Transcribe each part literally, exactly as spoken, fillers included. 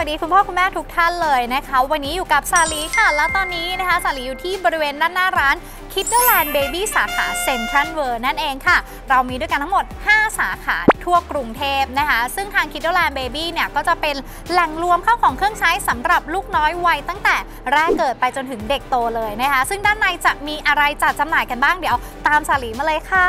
ดีคุณพ่อคุณแม่ทุกท่านเลยนะคะวันนี้อยู่กับสาลีค่ะและตอนนี้นะคะสาลีอยู่ที่บริเวณด้านหน้าร้าน Kidderland Baby สาขาเซ็นทรัลเวิลด์นั่นเองค่ะเรามีด้วยกันทั้งหมดห้าสาขาทั่วกรุงเทพนะคะซึ่งทาง Kidderland Baby เนี่ยก็จะเป็นแหล่งรวมข้าวของเครื่องใช้สำหรับลูกน้อยวัยตั้งแต่แรกเกิดไปจนถึงเด็กโตเลยนะคะซึ่งด้านในจะมีอะไรจัดจำหน่ายกันบ้างเดี๋ยวตามสาลีมาเลยค่ะ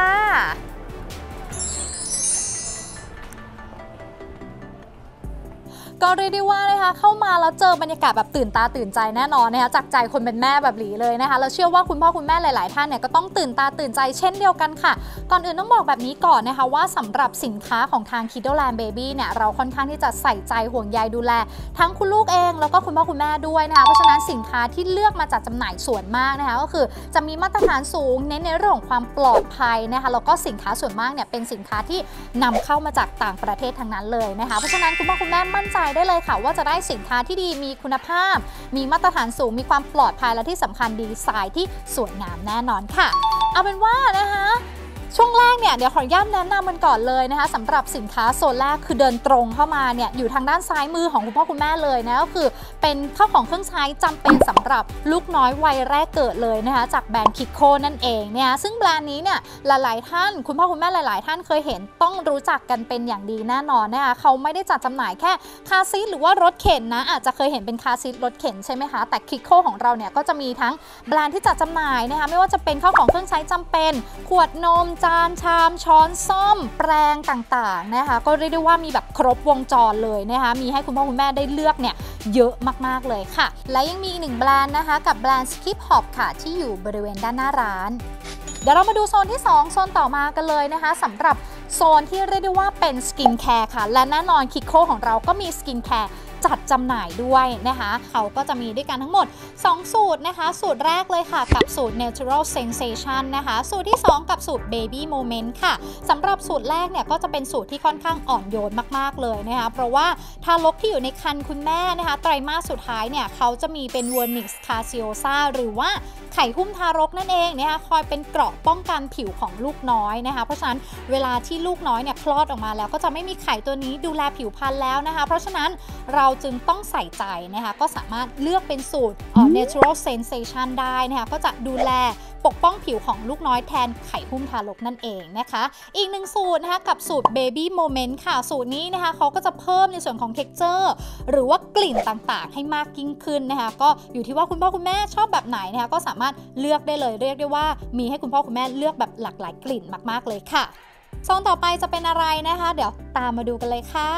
ก็เรียกได้ว่านะคะเข้ามาแล้วเจอบรรยากาศแบบตื่นตาตื่นใจแน่นอนนะคะจากใจคนเป็นแม่แบบหลีเลยนะคะแล้วเชื่อว่าคุณพ่อคุณแม่หลายๆท่านเนี่ยก็ต้องตื่นตาตื่นใจเช่นเดียวกันค่ะก่อนอื่นต้องบอกแบบนี้ก่อนนะคะว่าสำหรับสินค้าของทาง Kidderland Baby เนี่ยเราค่อนข้างที่จะใส่ใจห่วงใยดูแลทั้งคุณลูกเองแล้วก็คุณพ่อคุณแม่ด้วยนะคะเพราะฉะนั้นสินค้าที่เลือกมาจัดจำหน่ายส่วนมากนะคะก็คือจะมีมาตรฐานสูงเน้นในเรื่องของความปลอดภัยนะคะแล้วก็สินค้าส่วนมากเนี่ยเป็นสินค้าที่นำเข้ามาจากต่างประเทศทั้งนั้นเลยนะคะเพราะฉะนั้นคุณพ่อคุณแม่มั่นใจได้เลยค่ะว่าจะได้สินค้าที่ดีมีคุณภาพมีมาตรฐานสูงมีความปลอดภัยและที่สำคัญดีไซน์ที่สวยงามแน่นอนค่ะเอาเป็นว่านะคะช่วงแรกเนี่ยเดี๋ยวขออนุญาตแนะนำมันก่อนเลยนะคะสำหรับสินค้าโซนแรกคือเดินตรงเข้ามาเนี่ยอยู่ทางด้านซ้ายมือของคุณพ่อคุณแม่เลยนะก็คือเป็นข้าวของเครื่องใช้จำเป็นสำหรับลูกน้อยวัยแรกเกิดเลยนะคะจากแบรนด์คิโคนั่นเองเนี่ยซึ่งแบรนด์นี้เนี่ยหลายๆท่านคุณพ่อคุณแม่หลายๆท่านเคยเห็นต้องรู้จักกันเป็นอย่างดีแน่นอนนะคะเขาไม่ได้จัดจำหน่ายแค่คาร์ซีทหรือว่ารถเข็นนะอาจจะเคยเห็นเป็นคาร์ซีทรถเข็นใช่ไหมคะแต่คิโคของเราเนี่ยก็จะมีทั้งแบรนด์ที่จัดจำหน่ายนะคะไม่ว่าจะเป็นข้าวของเครื่องใช้จำเป็นขวดนมจานชามช้อนส้อมแปรงต่างๆนะคะก็เรียกได้ว่ามีแบบครบวงจรเลยนะคะมีให้คุณพ่อคุณแม่ได้เลือกเนี่ยเยอะมากๆเลยค่ะและยังมีอีกหนึ่งแบรนด์นะคะกับแบรนด์ Skip Hop ค่ะที่อยู่บริเวณด้านหน้าร้านเดี๋ยวเรามาดูโซนที่สองโซนต่อมากันเลยนะคะสำหรับโซนที่เรียกได้ว่าเป็นสกินแคร์ค่ะและแน่นอนคิโคของเราก็มีสกินแคร์จัดจำหน่ายด้วยนะคะเขาก็จะมีด้วยกันทั้งหมดสองสูตรนะคะสูตรแรกเลยค่ะกับสูตร Natural Sensation นะคะสูตรที่สองกับสูตร Baby Moment ค่ะสำหรับสูตรแรกเนี่ยก็จะเป็นสูตรที่ค่อนข้างอ่อนโยนมากๆเลยนะคะเพราะว่าทารกที่อยู่ในครรภ์คุณแม่นะคะไตรมาสสุดท้ายเนี่ยเขาจะมีเป็น Vernix Caseosa หรือว่าไข่หุ้มทารกนั่นเองนะคะคอยเป็นเกราะป้องกันผิวของลูกน้อยนะคะเพราะฉะนั้นเวลาที่ลูกน้อยเนี่ยคลอดออกมาแล้วก็จะไม่มีไข่ตัวนี้ดูแลผิวพรรณแล้วนะคะเพราะฉะนั้นเราจึงต้องใส่ใจนะคะก็สามารถเลือกเป็นสูตร Natural Sensation ได้นะคะก็จะดูแลปกป้องผิวของลูกน้อยแทนไข่หุ้มทารกนั่นเองนะคะอีกหนึ่งสูตรนะคะกับสูตร Baby Moment ค่ะสูตรนี้นะคะเขาก็จะเพิ่มในส่วนของ texture หรือว่ากลิ่นต่างๆให้มากยิ่งขึ้นนะคะก็อยู่ที่ว่าคุณพ่อคุณแม่ชอบแบบไหนนะคะก็สามารถเลือกได้เลยเรียกได้ว่ามีให้คุณพ่อคุณแม่เลือกแบบหลากหลายกลิ่นมากๆเลยค่ะโซนต่อไปจะเป็นอะไรนะคะเดี๋ยวตามมาดูกันเลยค่ะ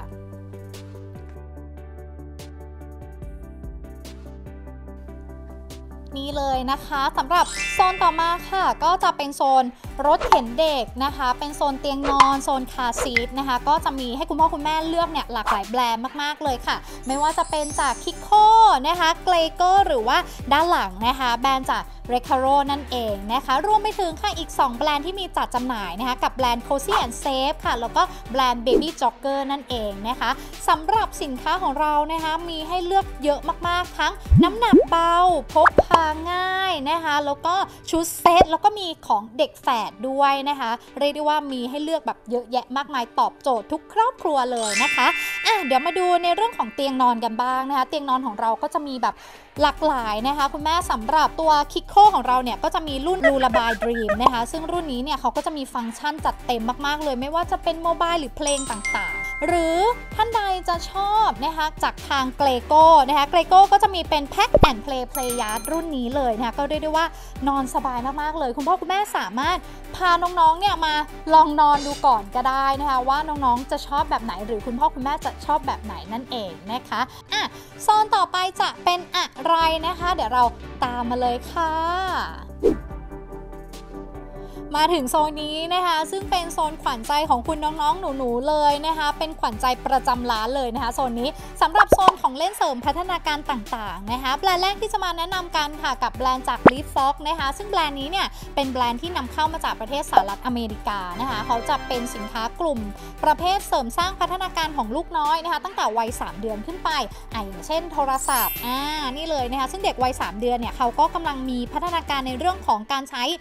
นี่เลยนะคะสำหรับโซนต่อมาค่ะก็จะเป็นโซนรถเข็นเด็กนะคะเป็นโซนเตียงนอนโซนคาร์ซีทนะคะก็จะมีให้คุณพ่อคุณแม่เลือกเนี่ยหลากหลายแบรนด์มากๆเลยค่ะไม่ว่าจะเป็นจากคิโคนะคะเกรโกหรือว่าด้านหลังนะคะแบรนด์จากเรคาโรนั่นเองนะคะรวมไปถึงค่ะอีกสองแบรนด์ที่มีจัดจำหน่ายนะคะกับแบรนด์ Cozy and Safe ค่ะแล้วก็แบรนด์ Baby Jogger นั่นเองนะคะสำหรับสินค้าของเรานะคะมีให้เลือกเยอะมากๆทั้งน้ำหนักเบาพกพาง่ายนะคะแล้วก็ชุดเซตแล้วก็มีของเด็กแฝดด้วยนะคะเรียกได้ว่ามีให้เลือกแบบเยอะแยะมากมายตอบโจทย์ทุกครอบครัวเลยนะคะอ่ะเดี๋ยวมาดูในเรื่องของเตียงนอนกันบ้างนะคะเตียงนอนของเราก็จะมีแบบหลากหลายนะคะคุณแม่สำหรับตัวคิโคของเราเนี่ยก็จะมีรุ่น Lullaby Dream นะคะซึ่งรุ่นนี้เนี่ยเขาก็จะมีฟังก์ชันจัดเต็มมากๆเลยไม่ว่าจะเป็นโมบายหรือเพลงต่างๆหรือท่านใดจะชอบนะคะจากทางเกรโก้นะคะเกรโก้ก็จะมีเป็น Pack and Play Playyard รุ่นนี้เลยนะคะก็เรียกได้ว่านอนสบายมากๆเลยคุณพ่อคุณแม่สามารถพาน้องๆเนี่ยมาลองนอนดูก่อนก็ได้นะคะว่าน้องๆจะชอบแบบไหนหรือคุณพ่อคุณแม่จะชอบแบบไหนนั่นเองนะคะอ่ะโซนต่อไปจะเป็นอะไรนะคะเดี๋ยวเราตามมาเลยค่ะมาถึงโซนนี้นะคะซึ่งเป็นโซนขวัญใจของคุณน้องๆหนูๆเลยนะคะเป็นขวัญใจประจำร้านเลยนะคะโซนนี้สำหรับโซนของเล่นเสริมพัฒนาการต่างๆนะคะแบรนด์แรกที่จะมาแนะนำกันค่ะกับแบรนด์จาก Leaf Fox นะคะซึ่งแบรนด์นี้เนี่ยเป็นแบรนด์ที่นำเข้ามาจากประเทศสหรัฐอเมริกานะคะเขาจะเป็นสินค้ากลุ่มประเภทเสริมสร้างพัฒนาการของลูกน้อยนะคะตั้งแต่วัยสามเดือนขึ้นไปอ่ะอย่างเช่นโทรศัพท์อ่านี่เลยนะคะซึ่งเด็กวัยสามเดือนเนี่ยเขาก็กำลังมีพัฒนาการในเรื่องของการใช้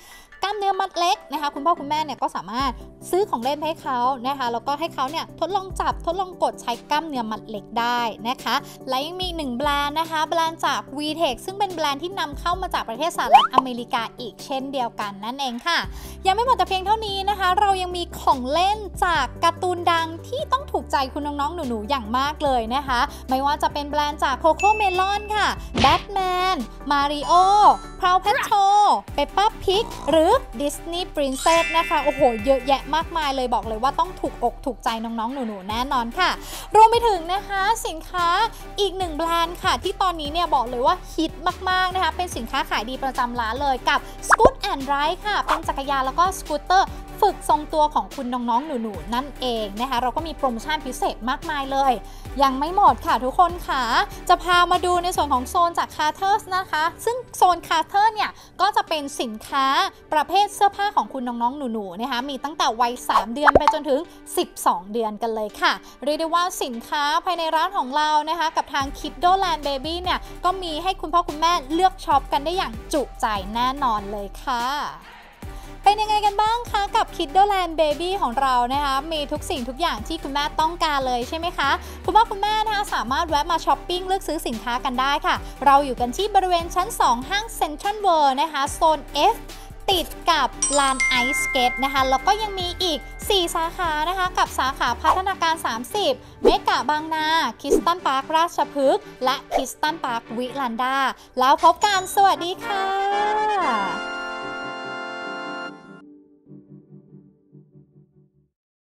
กล้ามเนื้อมัดเล็กนะคะคุณพ่อคุณแม่เนี่ยก็สามารถซื้อของเล่นให้เขานะคะแล้วก็ให้เขาเนี่ยทดลองจับทดลองกดใช้กล้ามเนื้อมัดเล็กได้นะคะและยังมีอีกหนึ่งแบรนด์นะคะแบรนด์จาก วีเทค ซึ่งเป็นแบรนด์ที่นำเข้ามาจากประเทศสหรัฐอเมริกาอีกเช่นเดียวกันนั่นเองค่ะยังไม่หมดแต่เพียงเท่านี้นะคะเรายังมีของเล่นจากการ์ตูนดังที่ต้องถูกใจคุณน้องๆหนูๆอย่างมากเลยนะคะไม่ว่าจะเป็นแบรนด์จากโคโค่เมลอนค่ะแบทแมนมาริโอพราวแพทโชเปปป้าพิกหรือดิสนีย์ปรินเซสนะคะโอ้โหเยอะแยะมากมายเลยบอกเลยว่าต้องถูกอกถูกใจน้องๆหนูๆแน่นอนค่ะรวมไปถึงนะคะสินค้าอีกหนึ่งแบรนด์ค่ะที่ตอนนี้เนี่ยบอกเลยว่าฮิตมากๆนะคะเป็นสินค้าขายดีประจำร้านเลยกับ Scoot and Ride ค่ะเป็นจักรยานแล้วก็สกูตเตอร์ฝึกทรงตัวของคุณน้องๆหนูๆนั่นเองนะคะเราก็มีโปรโมชั่นพิเศษมากมายเลยยังไม่หมดค่ะทุกคนค่ะจะพามาดูในส่วนของโซนจาก Carter's นะคะซึ่งโซน Carter เนี่ยก็จะเป็นสินค้าประเภทเสื้อผ้าของคุณน้องๆหนูๆนะคะมีตั้งแต่วัยสามเดือนไปจนถึงสิบสองเดือนกันเลยค่ะเรียกได้ว่าสินค้าภายในร้านของเรานะคะกับทาง Kiddoland Baby เนี่ยก็มีให้คุณพ่อคุณแม่เลือกช็อปกันได้อย่างจุใจแน่นอนเลยค่ะเป็นยังไงกันบ้างคะกับ Kiddoland Baby ของเรานะคะมีทุกสิ่งทุกอย่างที่คุณแม่ต้องการเลยใช่ไหมคะคุณพ่อคุณแม่นะคะสามารถแวะมาช้อปปิ้งเลือกซื้อสินค้ากันได้ค่ะเราอยู่กันที่บริเวณชั้นสองห้าง Central World นะคะโซน F ติดกับลานไอซ์สเกตนะคะแล้วก็ยังมีอีกสี่สาขานะคะกับสาขาพัฒนาการสามสิบเมกะบางนาคิสตันพาร์คราชพฤกษ์และคิสตันพาร์ควิลันดาแล้วพบกันสวัสดีค่ะ